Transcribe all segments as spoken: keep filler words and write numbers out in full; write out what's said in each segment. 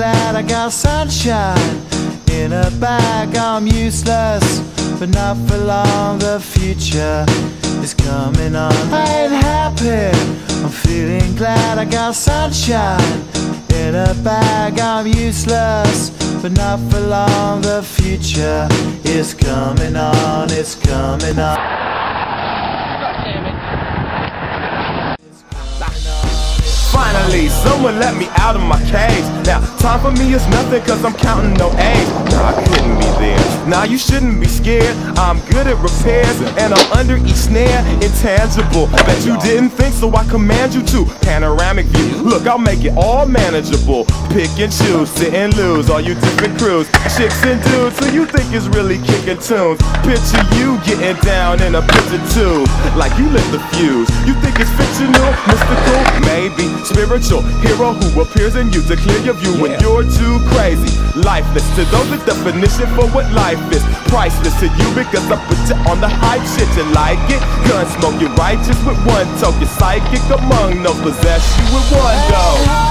glad I got sunshine in a bag. I'm useless, but not for long. The future is coming on. I ain't happy, I'm feeling glad I got sunshine in a bag. I'm useless, but not for long. The future is coming on, it's coming on. Finally, someone let me out of my cage. Now, time for me is nothing cause I'm counting no age. Nah, I couldn't be there. Nah, you shouldn't be scared. I'm good at repairs and I'm under each snare. Intangible, bet you didn't think, so I command you to. Panoramic view, look, I'll make it all manageable. Pick and choose, sit and lose, all you different crews. Chicks and dudes who you think is really kicking tunes. Picture you getting down in a picture tube, like you lit the fuse. You think it's fictional, mystical, maybe spiritual hero who appears in you to clear your view when you're too crazy. Lifeless to those, the definition for what life is. Priceless to you because I put you on the hype shit. You like it? Gun smoke, you're righteous with one toke. You're psychic among no possess you with one go.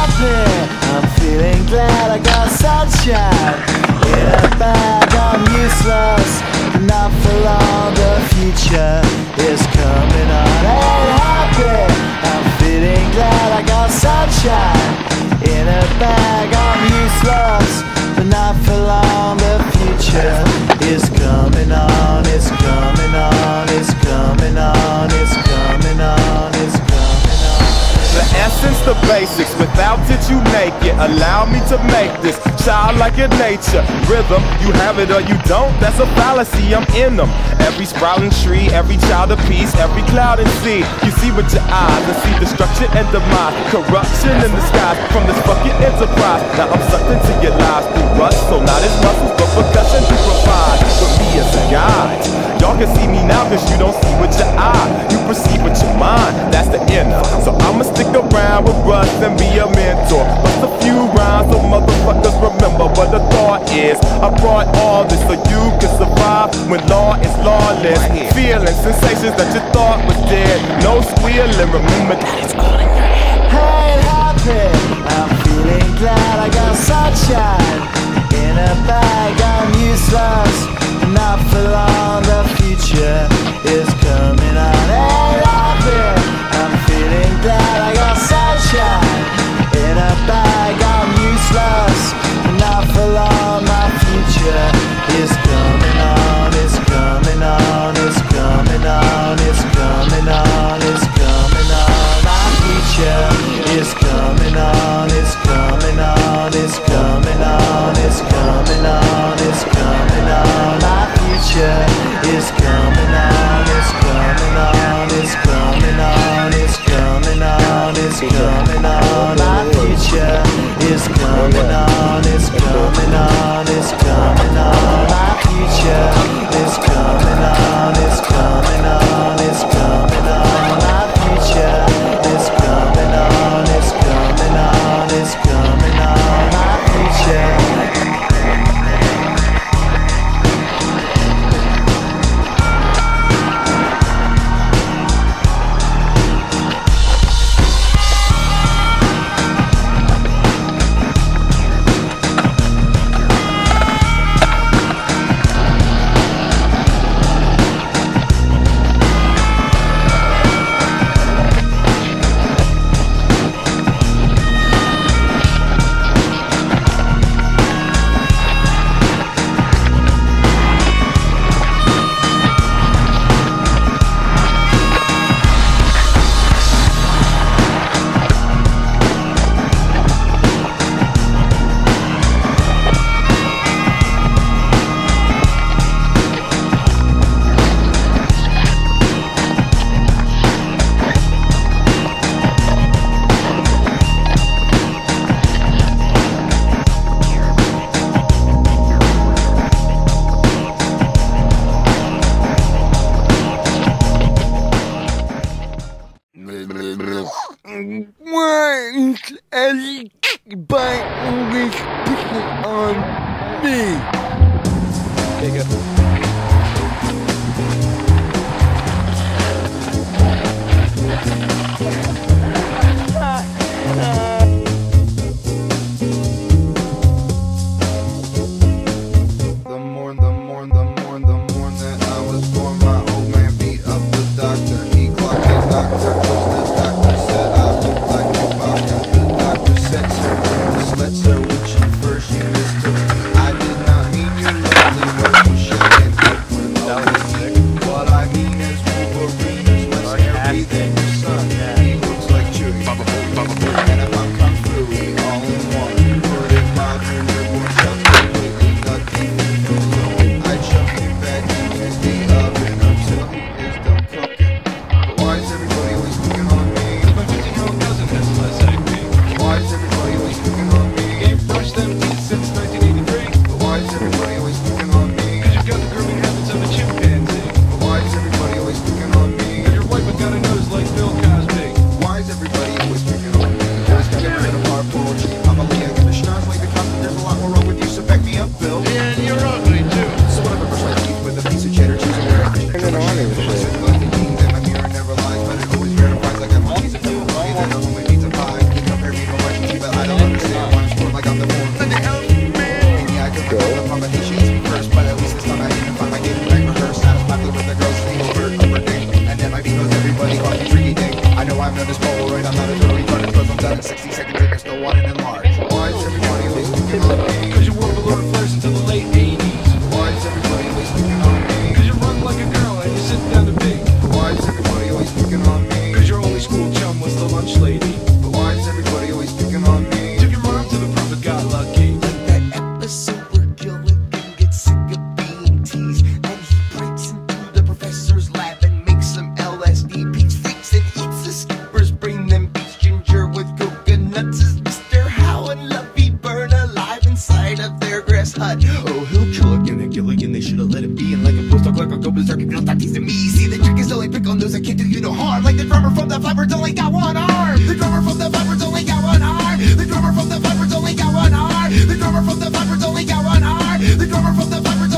I'm feeling glad I got sunshine in a bag. I'm useless, but not for long. The future is coming on. Ain't happy, I'm feeling glad I got sunshine in a bag. I'm useless, but not for long. The future is coming on, it's coming on, it's coming on, it's coming on, it's coming on. The essence, the basics, without it you make it. Allow me to make this childlike in nature. Rhythm, you have it or you don't, that's a fallacy, I'm in them. Every sprouting tree, every child of peace, every cloud and sea. You see with your eyes and see destruction and demise. Corruption in the skies from this fucking enterprise. Now I'm sucked into your lives through rust, so not as muscles but percussion to provide for me as a guide. Y'all can see me now cause you don't see with your eye. You perceive with your mind, that's the inner. So I'ma stick around with Russ and be a mentor. Bust a few rhymes so motherfuckers remember what the thought is. I brought all this so you can survive when law is lawless. Feeling sensations that you thought was dead. No squealing, remember that it's all in your head. I ain't happy, I'm feeling glad I got sunshine in a bag. I'm useless, not for long. The future is coming on. Ain't happy, I'm feeling glad I got sunshine in a bag. I'm useless, not for long. My future is coming on, it's coming on, it's coming on, it's coming on, it's coming on. My future is coming on, it's coming on, it's coming on, it's coming on, it's coming on. My future is coming on, it's coming on, it's coming on, it's coming on, it's coming on. My future is coming on, it's coming on, it's coming on. My future is coming on, it's coming on, it's coming on. My future is coming on, it's coming on, it's coming on. My future. On me. music can do you no harm. Like the drummer from the Vipers only got one arm. The drummer from the Vipers only got one arm. The drummer from the Vipers only got one arm. The drummer from the Vipers only got one arm. The drummer from the Vipers